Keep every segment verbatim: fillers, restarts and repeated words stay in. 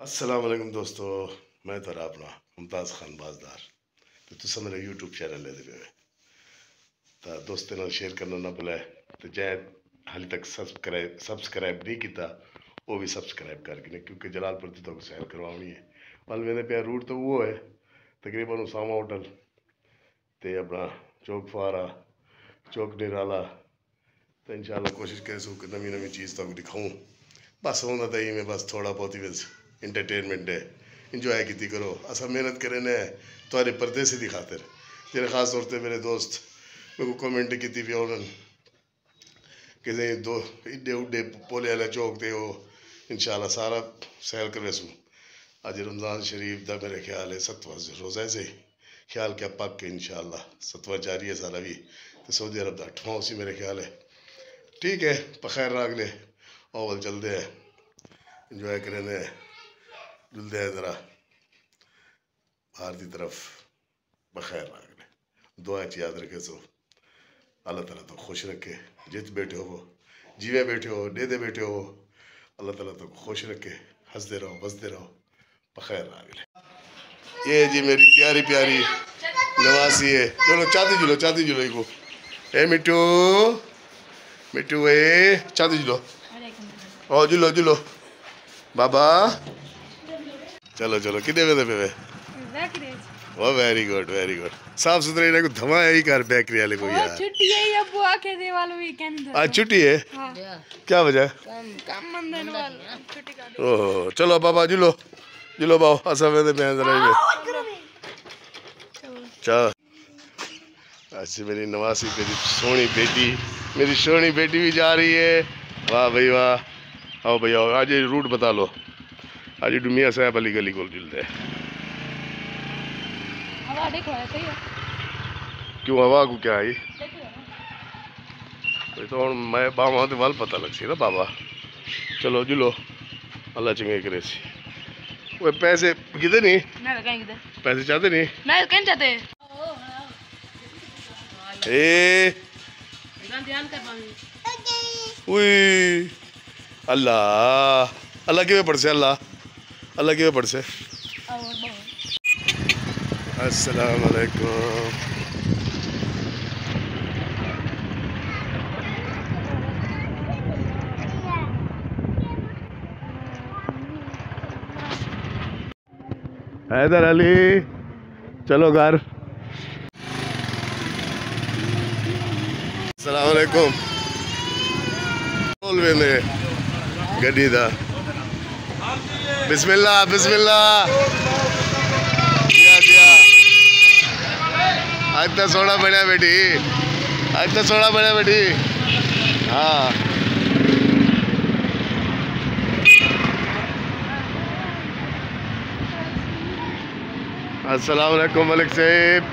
अस्सलाम वालेकुम दोस्तों, मैं तेरा अपना मुमताज़ खान बाजदार तो तुसा मेरा यूट्यूब चैनल ले दे तो दोस्तों नाल शेयर करना ना भुलाए। तो जै हाले तक सब्सक्राइब सब्सक्राइब नहीं किया वो भी सब्सक्राइब करके, क्योंकि जलालपुर तो तक सैर करवानी है। वाल मैंने पे रूट तो वो है तकरीबन उसामा होटल तो अपना चौक फुआरा चौक निराला। तो इंशाल्लाह कोशिश करें कि नवी नवी चीज़ तक दिखाऊँ। बस होना तो ही में बस थोड़ा बहुत ही बस इंटरटेनमेंट है, इंजॉय की करो। असा मेहनत करें न तुम्हारे परदेसी की खातिर। जिन्हें खास तौर पर मेरे दोस्त मेरे को कमेंट की थी उन्होंने कि दो इड्डे उड्डे पोले वाले चौक थे वो इंशाल्लाह सारा सैर करे सूँ। अज रमज़ान शरीफ का मेरे ख्याल है सतवां रोज़ा से ख्याल क्या पक के इंशाल्लाह सतवां जारी है सारा भी। तो सऊदी अरब का अठवां उसी मेरे ख्याल है। ठीक है, बखैर रागले और चलते हैं, इंजॉय करें जुलते हैं ज़रा बाहर की तरफ। बखैर रागले दुआ याद रखे सो अल्लाह ताला तो खुश रखे। जित बैठे हो जीवे बैठे हो डेदे बैठे हो अल्लाह ताला तो खुश रखे। हंसते रहो बसते रहो। बखैर रागले ये जी मेरी प्यारी प्यारी नवासी है। चलो चाहती जुलो चाहती जुलो को ए मिट्टू मिट्टू ए चाहती जुलो ओ जुलो जुलो बाबा चलो चलो कितने बजे पे oh very good very good. साफ सुथरे इन्हें को धमा ही कर बेकरी वाले को यार। छुट्टी है ये बुआ के दे वालों वीकेंड आज छुट्टी है। हाँ। क्या वजह काम मंदन वाला छुट्टी का दे। ओह चलो बाबा जुलो जुलो बाओ असा वेंदे पे जरा ये चल। आज मेरी नवासी मेरी सोनी बेटी मेरी सोनी बेटी भी जा रही है। वाह भाई वाह। आओ भैया आज रूट बता लो। आज मियां साहब अली गली को जुलते हवा देखो है सही है। क्यों हवा को क्या आई तो मैं बाबा तो वाल पता लग सी ना बाबा। चलो जुलो अल्लाह चंगे करे सी। वो पैसे किधर नहीं मैं कहीं किधर पैसे चाहते नहीं मैं कहीं चाहते ए ध्यान कर पाऊंगी। उई अल्लाह अल्लाह के पड़ से अल्लाह अल्लाह के पड़ से। अस्सलाम वालेकुम। हैदर अली चलो घर। अस्सलाम वालेकुम। बोल वेंदे गड्डी दा बिस्मिल्लाह बिस्मिल्लाह। जिया जिया आज तो सोना बनया बेटी आज तो सोना बनया बेटी। हाँ अस्सलाम वालेकुम मलिक साहब।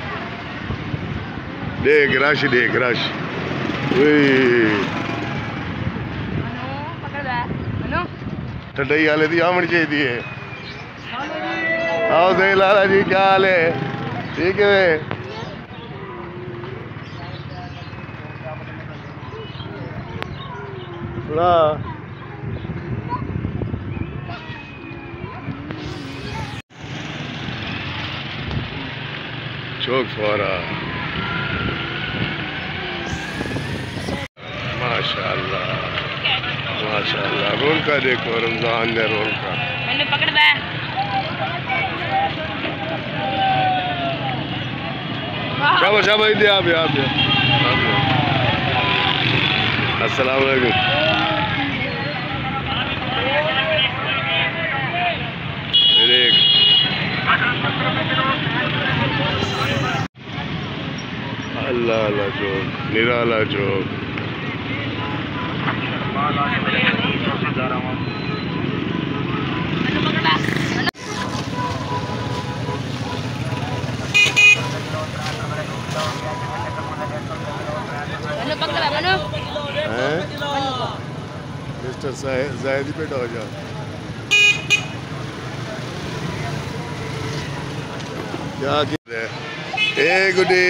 देख रश देख रश ठंडई हाले दी आमनी चाहिए। आओ सही लाला जी क्या हाल है ठीक है। सुना चौक फुआरा माशाल्लाह माशाल्लाह। रोल का देखो रमजान ने रोल का मैंने पकड़ दे। शाबाश शाबाश दे आप आप अस्सलाम वालेकुम। अल्लाह अल्लाह चौक निराला चौक मिस्टर जायदी पे हो जाओ। क्या ए गुडी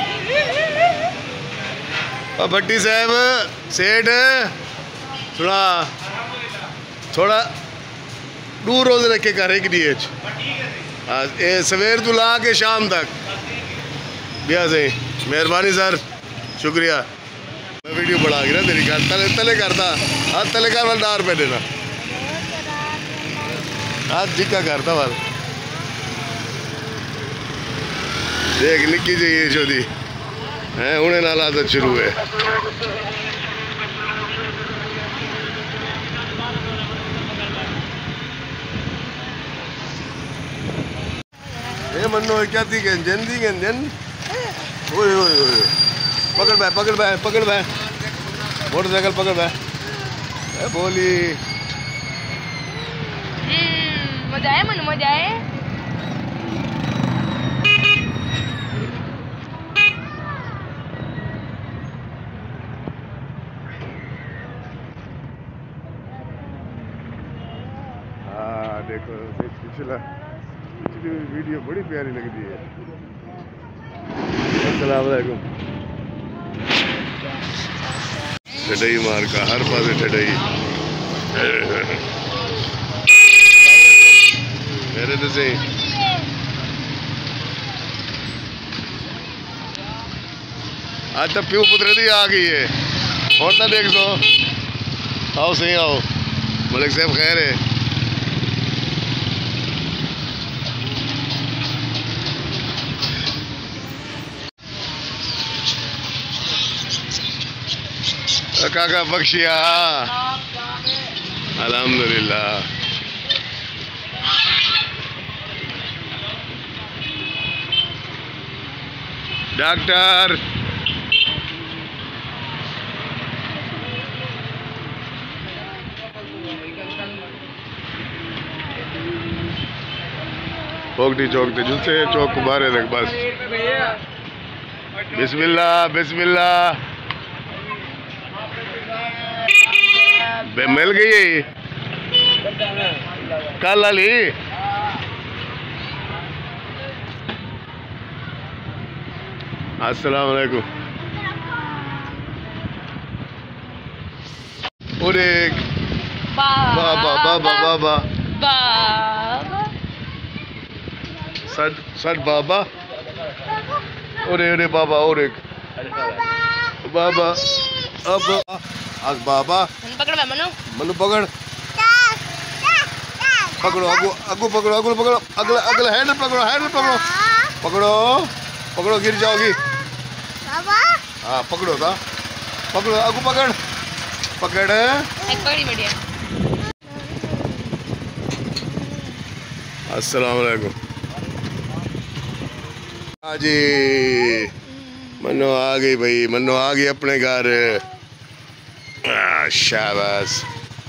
भट्टी साहब सेठ थोड़ा थोड़ा दो रोज रखे कर एक डी एच सवेर तो ला के शाम तक भैया से मेहरबानी सर शुक्रिया। मैं वीडियो बढ़ा के ना तेरी कर तले तले करता हाथ तले कर वाल डार पे देना हाथ जिक्का करता वाल देख निक्की जी ये चौधरी है उन्हें नाल आदत शुरू है। ये मन्नो क्या थी गन जन दी गन जन ओए ओए ओए पकड़ भाई पकड़ भाई पकड़ भाई मोटरसाइकिल पकड़ भाई बोली मजा आया मनु मजा आया। हाँ देखो पिछला पिछली वीडियो बड़ी प्यारी लगती है। अस्सलाम वालेकुम। ठडई मार का हर पासे ठडई मेरे तो सही आज तो प्यू पुत्र दी आ गई है और तो देख दो आओ सही आओ मलिक साहब खैर है। काका बख्शिया अल्हम्दुलिल्लाह। डॉक्टर पोगटी चौक थे जुलसे चौक बारे तक बस बिस्मिल्लाह बिस्मिल्लाह मिल गई कल वाली अस्सलाम वालेकुम। और एक बाबा बाबा बाबा बाबा सट सट बाबा और अरे बाबा और एक बाबा अब आज बाबा पकड़ मनु मनु पकड़ पकड़ो अगू अगू पकड़ो अगू पकड़ो अगला अगला हैंडल पकड़ो हैंडल पकड़ो पकड़ो पकड़ो गिर जाओगी बाबा हाँ पकड़ो था पकड़ो अगू पकड़ पकड़ एक पकड़ी बढ़िया। अस्सलाम वालेकुम। हाँ जी मनो आ गई भाई मनो आ गई अपने घर शाबाश।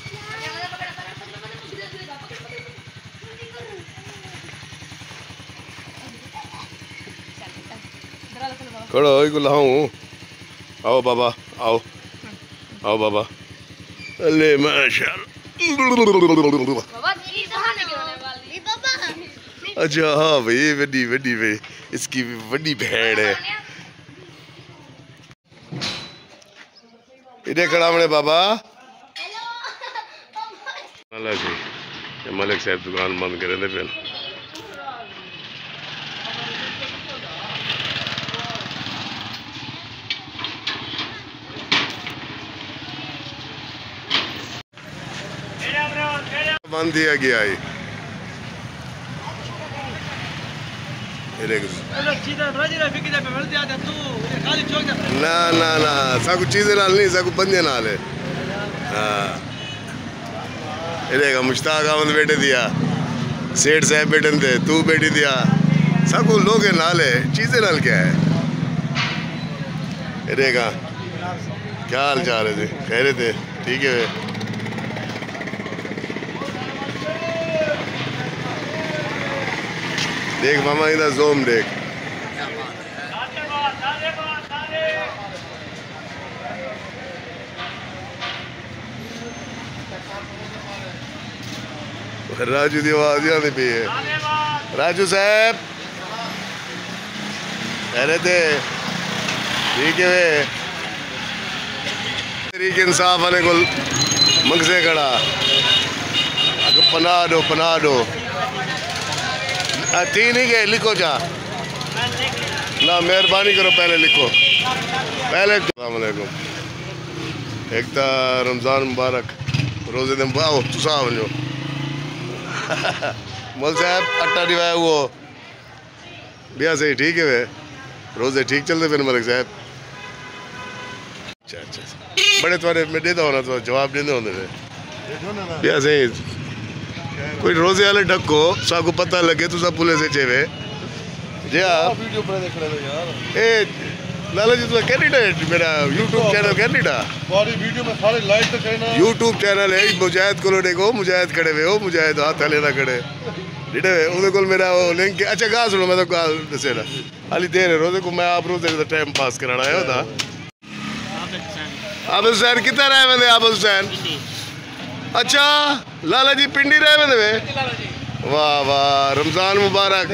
खड़ो को लाऊं आओ बाबा आओ आओ बाबा अल्ले माशाल्लाह। अच्छा हाँ भाई वड्डी वड्डी भाई इसकी वड्डी भेड़ है इधर खड़ा हमने बाबा। जी मलिक साहब दुकान बंद करे थे फिर बंद दिया गया है। ना ना ना सब चीजें नाल नहीं सब बंदे नाल है। हाँ इधर मुश्ताक अहमद बेटे दिया सेठ साहब बेटे थे तू बेटी दिया सब लोग नाल है चीजें नाल क्या है। इधर क्या हाल चाल है जी खैर थे ठीक है। देख मामा इधर जोम देख राजू की आवाज आती पी है। राजू साहब अरे थे ठीक है वे तरीके इंसाफ वाले को मंगसे खड़ा पना दो पना दो तीन ही गए लिखो जा ना मेहरबानी करो पहले लिखो पहले। अस्सलाम वालेकुम एक तो रमज़ान मुबारक रोज़े दिन आओ तुसा वञो मोल साहब अट्टा दिवाया वो बिया सही ठीक है वे रोज़े ठीक चलते फिर मलिक साहब। अच्छा अच्छा बड़े थोड़े मैं देता हूँ ना तो जवाब देते होंगे बिया सही कोई रोज़े वाले ढको साको पता लगे तुसा पुलिस से चेवे जी आप वीडियो पर देख रहे हो यार ए लाला जी तुसा कैंडिडेट मेरा यूट्यूब चैनल कैंडिडेट बारी वीडियो में सारे लाइक तो करना यूट्यूब चैनल है मुजाहिद को देखो मुजाहिद खड़े हुए हो मुजाहिद हाथ हले ना खड़े डिडे ਉਹਦੇ ਕੋਲ ਮੇਰਾ ਉਹ ਲਿੰਕ अच्छा गा सुनो मैं तो गाल दसेरा हाली देर है रोज़े को मैं आप रोज़े का टाइम पास कराना है होता आबिद हुसैन कितना रहे मैंने आबिद हुसैन अच्छा लाला जी पिंडी रहे मैंने वे वाह वाह रमज़ान मुबारक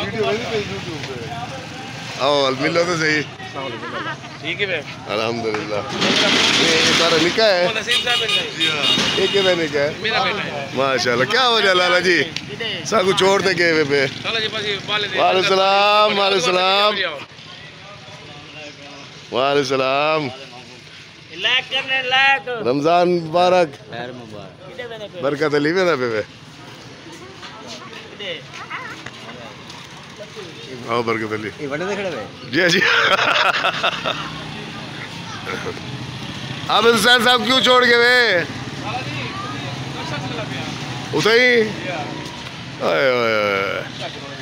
आओ मिलो तो सही ठीक है अल्हम्दुलिल्लाह ये तारा निकाह है ये किधर निकाह है माशाल्लाह क्या हो जाए लाला जी साकू छोड़ दे गए पे वालेकुम सलाम वालेकुम सलाम वालेकुम सलाम रमज़ान मुबारक बरकत अली में ना पे आओ बरकत अली जी जी आबिद हुसैन साहब क्यों छोड़ के वे उसे ही